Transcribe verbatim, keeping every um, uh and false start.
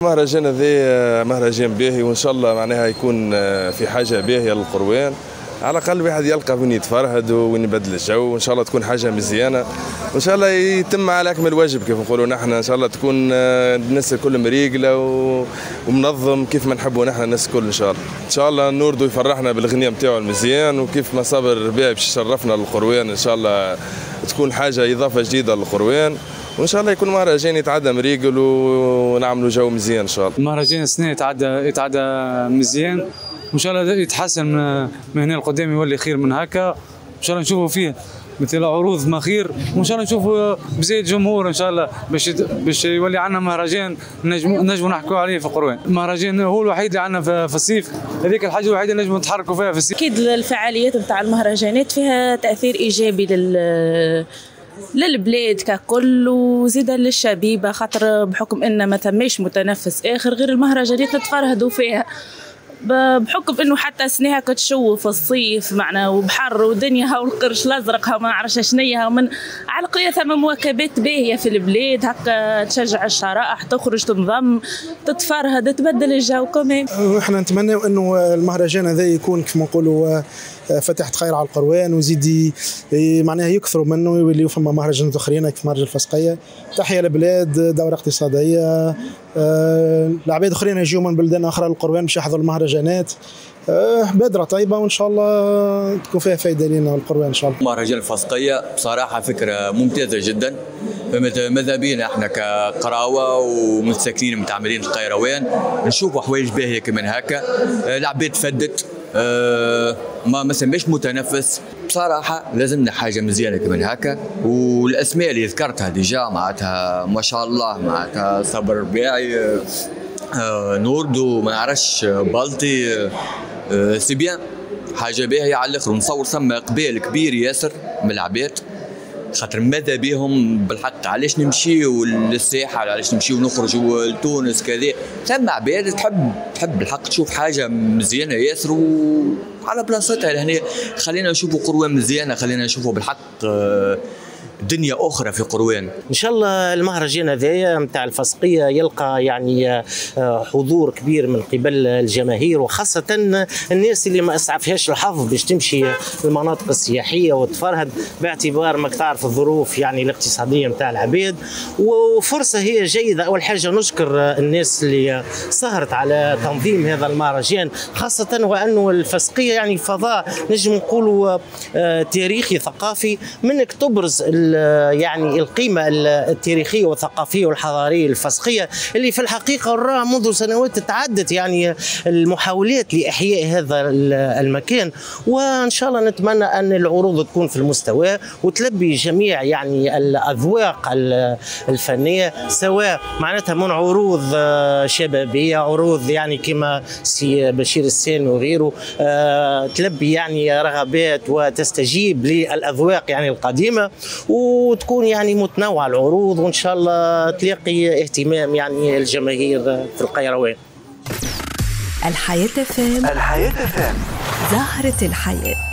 المهرجان هذا مهرجان باهي وان شاء الله معناها يكون في حاجه باهيه للقروان، على الاقل واحد يلقى وين يتفرهد وين يبدل الجو، وان شاء الله تكون حاجه مزيانه وان شاء الله يتم على اكمل وجه كيف نقولوا نحن، ان شاء الله تكون الناس الكل مريقله ومنظم كيف ما نحبوا نحن الناس الكل ان شاء الله. ان شاء الله نوردو يفرحنا بالاغنيه نتاعو المزيان، وكيف ما صبر الربيع باش يشرفنا للقروان ان شاء الله تكون حاجه اضافه جديده للقروان، وان شاء الله يكون مهرجان يتعدى مريقل ونعملوا جو مزيان ان شاء الله. المهرجان السنه يتعدى يتعدى مزيان وان شاء الله يتحسن من هنا لقدام، يولي خير من هكا ان شاء الله نشوفوا فيه مثل عروض ما خير، وان شاء الله نشوفوا بزيد جمهور ان شاء الله باش باش يولي عندنا مهرجان نجموا نجموا نحكوا عليه في قروان. المهرجان هو الوحيد اللي عندنا في الصيف، هذيك الحاجه الوحيده اللي نجموا نتحركوا فيها في الصيف. اكيد الفعاليات نتاع المهرجانات فيها تاثير ايجابي لل للبلاد ككل وزيدا للشبيبه، خاطر بحكم ان ما ثماش متنفس اخر غير المهرجانات نتفرهدوا فيها، بحكم انه حتى سنه هكا تشوف الصيف معنا وبحر ودنيا ها والقرش الازرق ها ما نعرفش شنيا، ومن على القيا ثم مواكبات باهيه في البلاد هكا تشجع الشرائح تخرج تنضم تتفرهد تبدل الجو كمان. احنا نتمنى انه المهرجان هذا يكون كيف ما نقولوا فتحت خير على القروان ويزيد معناها يكثروا منه ويوليوا فما مهرجانات اخرين كيف مهرجان الفسقيه. تحيه للبلاد، دوره اقتصاديه، العباد اخرين يجيو من بلدان اخرى للقروان باش يحضروا المهرجانات، بادره طيبه وان شاء الله تكون فيها فائده لنا والقروان ان شاء الله. مهرجان الفسقيه بصراحه فكره ممتازه جدا، ماذا بينا احنا كقراوه ومتساكنين متعاملين في القيروان نشوفوا حوايج باهيه كمان هكا، العباد فدت أه ما ما سماش متنفس، بصراحه لازمنا حاجه مزيانه كمان هكا، والاسماء اللي ذكرتها ديجا معناتها ما شاء الله معناتها صبر ربيعي أه نوردو ما نعرفش بلطي أه سي بيان حاجه باهيه على الاخر، ونصور ثم اقبال كبير ياسر من العباد، خاطر ماذا بهم بالحق علاش نمشيو للساحل، علاش نمشيو نخرجوا لتونس كذا، ثم عباد تحب تحب بالحق تشوف حاجه مزيانه ياسر وعلى بلاصتها لهنا، خلينا نشوفوا قروان مزيانه، خلينا نشوفوا بالحق دنيا اخرى في قروان. ان شاء الله المهرجان هذايا نتاع الفسقيه يلقى يعني حضور كبير من قبل الجماهير، وخاصه الناس اللي ما اسعفهاش الحظ باش تمشي المناطق السياحيه وتفرهد باعتبار ما تعرف الظروف يعني الاقتصاديه نتاع العباد، وفرصه هي جيده. اول حاجه نشكر الناس اللي سهرت على تنظيم هذا المهرجان، خاصه وانه الفسقيه يعني فضاء نجم نقولوا تاريخي ثقافي منك تبرز يعني القيمة التاريخية والثقافية والحضارية الفسقية اللي في الحقيقة نراها منذ سنوات تتعدت يعني المحاولات لإحياء هذا المكان، وإن شاء الله نتمنى أن العروض تكون في المستوى وتلبي جميع يعني الأذواق الفنية، سواء معناتها من عروض شبابية، عروض يعني كما سي بشير السالمي وغيره تلبي يعني رغبات وتستجيب للأذواق يعني القديمة، وتكون يعني متنوعة العروض، وإن شاء الله تلاقي اهتمام يعني الجماهير في القيروان. الحياة فام، الحياة فام، زهرة الحياة.